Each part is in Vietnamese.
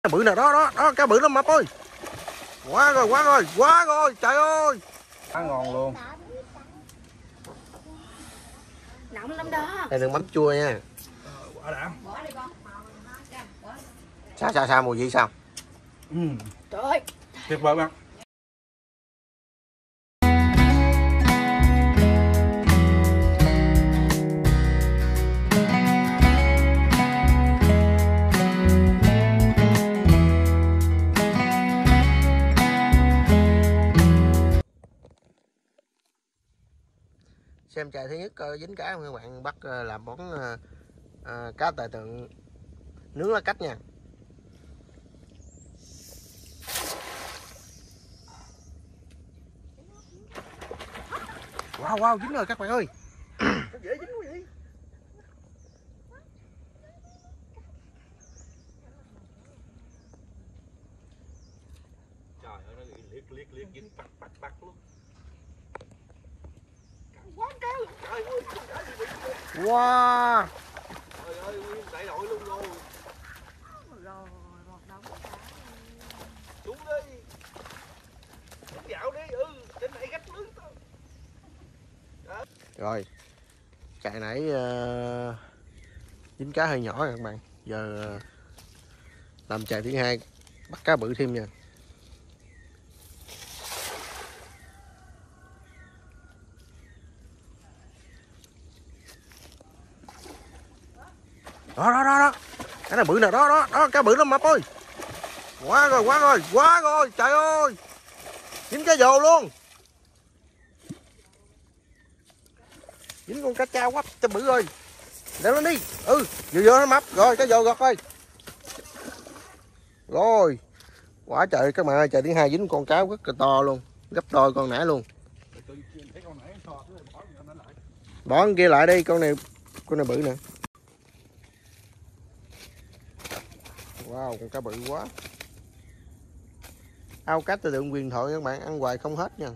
Cá bự nè, đó cá bự lắm Mập ơi. Quá rồi trời ơi. Quá ngon luôn. Nóng lắm đó. Đây đừng mắm chua nha. Quả đã. Sao mùi vị sao? Trời ơi. Tuyệt vời bạn. Xem chài thứ nhất dính cá không các bạn, bắt làm món cá tài tượng nướng lá cách nha. Wow dính rồi các bạn ơi. Dễ dính quá vậy. Trời ơi nó liệt dính bắt luôn. Wow. Trời ơi đại đội luôn rồi. Xuống đi. Xuống dạo đi. Trên này gắt lớn tao. Rồi chài nãy dính cá hơi nhỏ các bạn, giờ làm chài thứ hai bắt cá bự thêm nha. Đó cái này bự nè, đó cá bự lắm Mập ơi. Quá rồi trời ơi, dính cá dồ luôn, dính con cá trao quá cho bự rồi. Leo lên đi. Vừa nó Mập rồi, cá dồ gọt ơi. Rồi quá trời các bạn ơi, trời thứ hai dính con cá rất là to luôn, gấp đôi con nãy luôn. Bỏ con kia lại đi, con này bự nè. Wow, con cá bự quá. Ao cá tài tượng huyền thoại các bạn, ăn hoài không hết nha.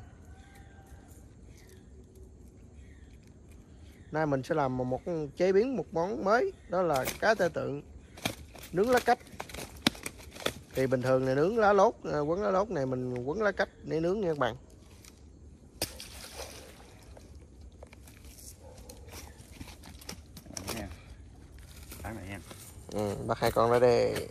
Nay mình sẽ làm chế biến một món mới, đó là cá tài tượng nướng lá cách. Thì bình thường này nướng lá lốt, quấn lá lốt này mình quấn lá cách để nướng nha các bạn. Bắt hai con ra đây.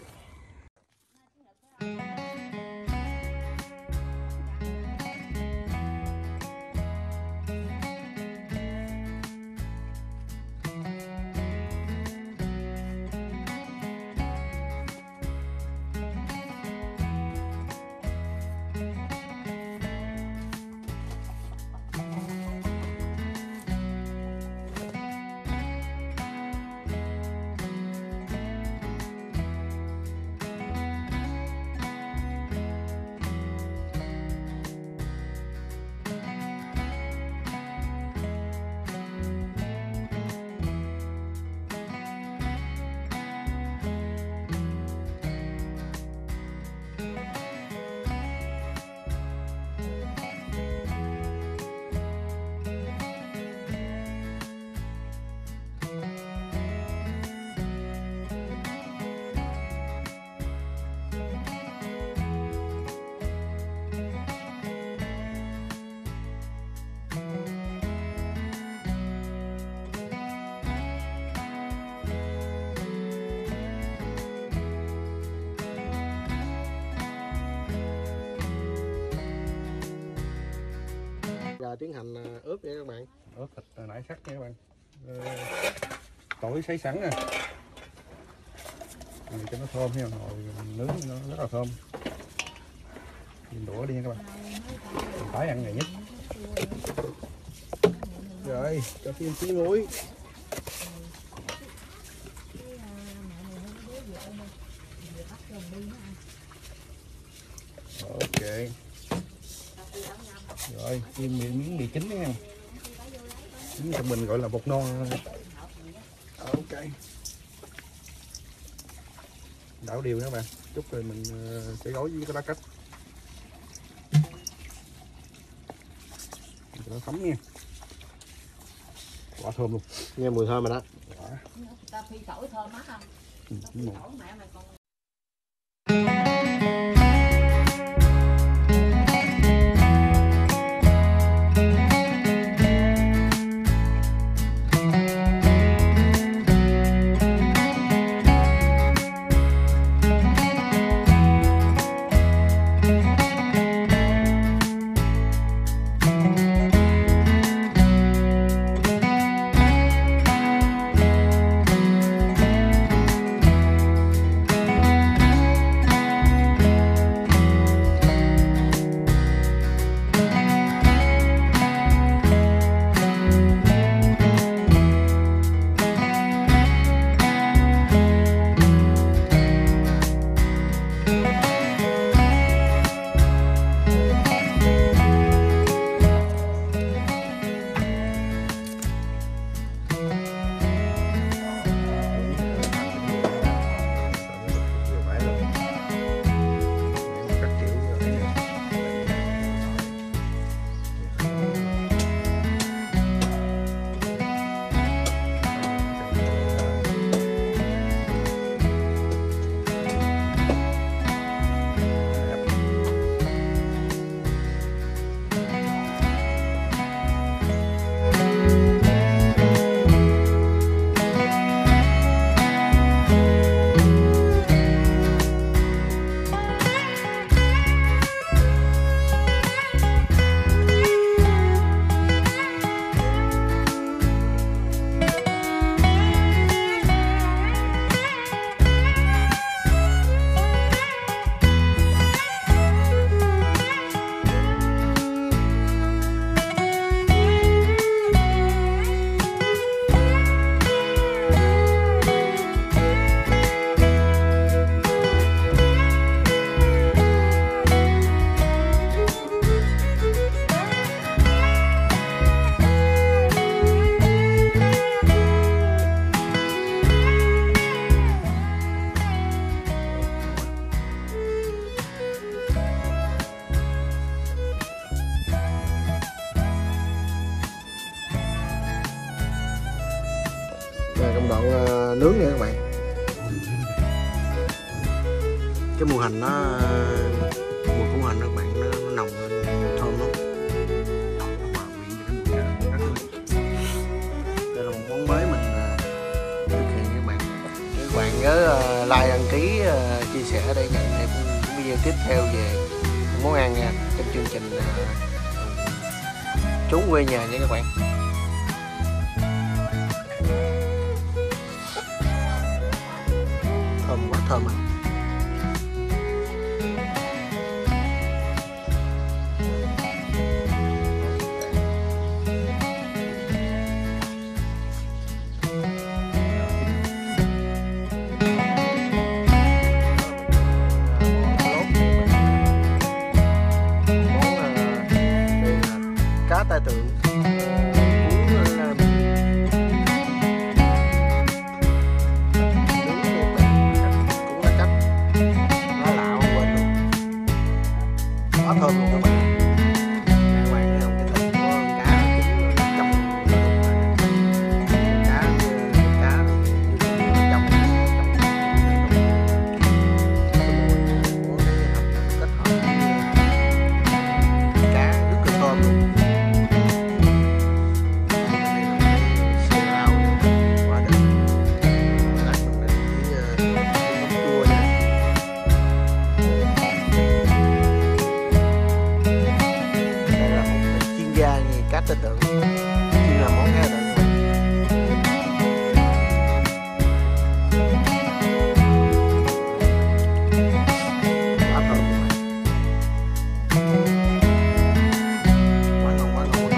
Giờ tiến hành ướp nha các bạn. Ướp thịt nãy sắc nha các bạn. Tỏi sấy sẵn nè. Cho nó thơm nha, rồi nướng nó rất là thơm. Nhìn đũa đi nha các bạn. Mình phải ăn ngày nhất. Rồi, cho thêm tí muối. Ok. Rồi, thêm miếng mì chính nha. Miếng trong mình gọi là bột non. Ok. Đảo đều nha các bạn. Chút rồi mình sẽ gói với cái lá cách. Cho nó thấm nha. Quả thơm luôn. Nghe mùi thơm rồi đó. Ta phi tỏi thơm mắt không? Ừ, Tỏi mẹ mày còn đoạn nướng nha các bạn. Cái mùi hành mùi của hành các bạn nó nồng lên, thơm lắm. Đây là một món mới mình thực hiện các bạn. Các bạn nhớ like, đăng ký, chia sẻ để nhận thêm những video tiếp theo về món ăn nha, trong chương trình Trốn quê nhà nha các bạn. Thơm quá thơm à. Cá tai tượng quá thơm luôn các bạn. Các bạn thấy không, cái thịt của cá chín trong cá trong của cái thịt kết hợp cá rất là thơm luôn. Cá tai tượng chuyên làm món cá tai tượng. Quá thơm luôn mà. Quá ngon, quá ngon, quá ngon.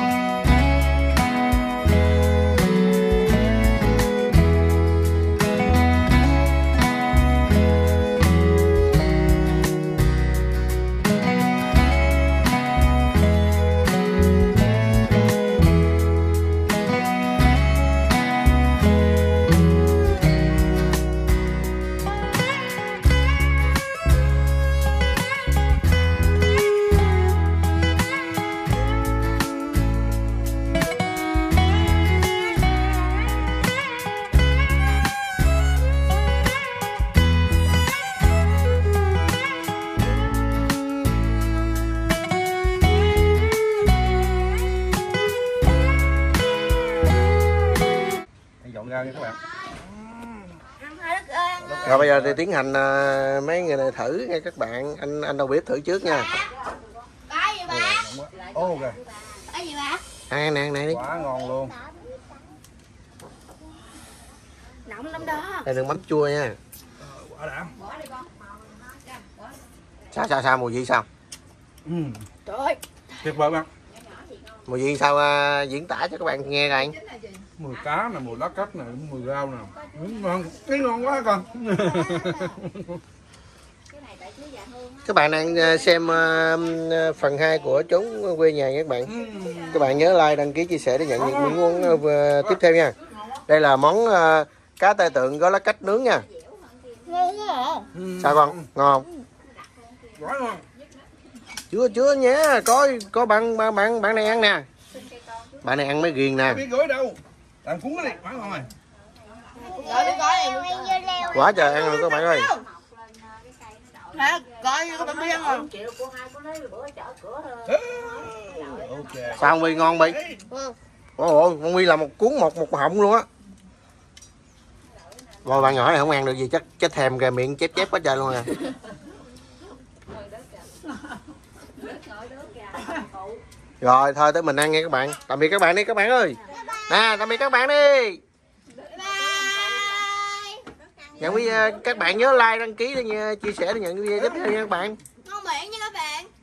Dọn ra nha các bạn. Rồi bây giờ thì tiến hành mấy người này thử nha các bạn. Anh đâu biết thử trước nha. Cái gì bà? Ô kìa. Cái gì bà? Ăn này đi. Quá ngon luôn. Nóng lắm đó. Đây đừng mắm chua nha. Quá đã. Sao mùi vị sao? Trời ơi. Tuyệt vời bạn. Mùi vị sao diễn tả cho các bạn nghe coi. Mùi cá nè, mùi lá cách nè, mùi rau nè. Ngon, cái ngon quá con. Các bạn đang xem phần 2 của Trốn quê nhà nha các bạn. Các bạn nhớ like, đăng ký, chia sẻ để nhận những món tiếp theo nha. Đây là món cá tai tượng có lá cách nướng nha. Ngon quá à. Sao con? Ngon không? Quá ngon. Chưa nhé. Có bạn này ăn nè. Bạn này ăn mới ghiền nè. Biết gửi đâu. Làm cuốn cái đi, quá ngon rồi. Quá trời ăn rồi các bạn ơi. Coi như có bạn biết ăn rồi. Ok. Sao Huy ngon Bi? Ôi, con Huy là một cuốn một họng luôn á. Rồi bạn nhỏ này không ăn được gì, chắc thèm kìa, miệng chép quá trời luôn à. Rồi thôi tới mình ăn nha các bạn. Tạm biệt các bạn đi các bạn ơi. Nè, tạm biệt các bạn đi. Nhận các bạn nhớ like, đăng ký để chia sẻ để nhận video tiếp theo nha các bạn. Ngon miệng nha các bạn.